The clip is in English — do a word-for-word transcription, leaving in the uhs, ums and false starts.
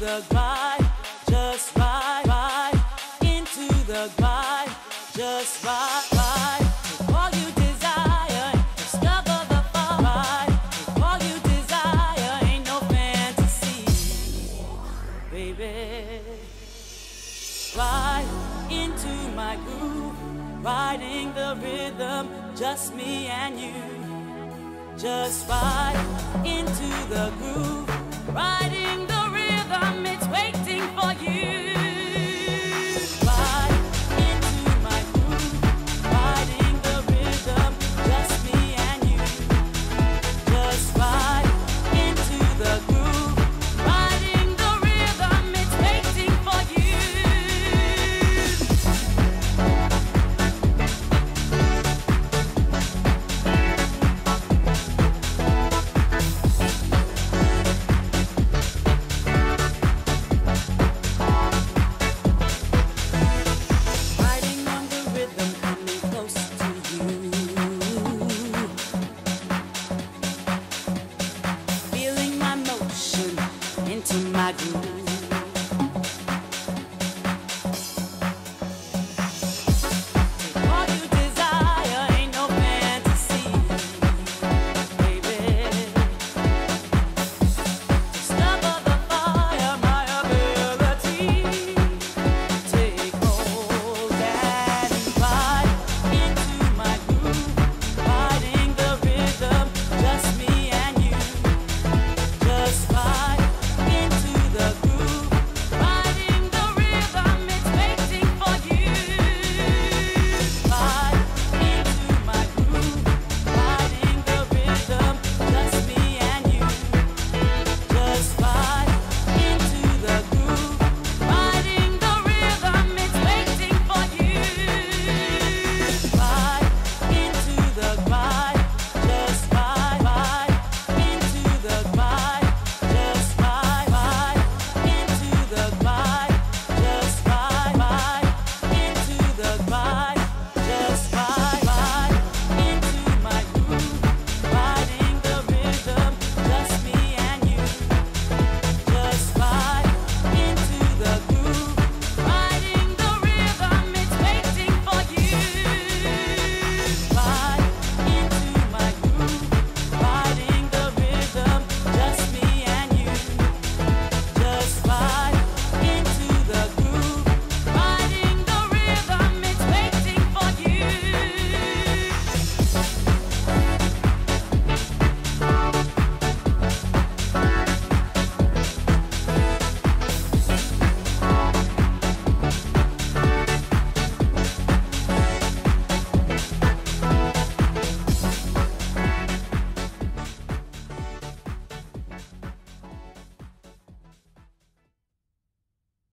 the grind, just ride, ride into the grind, just ride, ride. Take all you desire, discover the fun. Ride, take all you desire, ain't no fantasy, baby. Ride into my groove, riding the rhythm, just me and you. Just ride into the groove, riding the rhythm, it's waiting for you.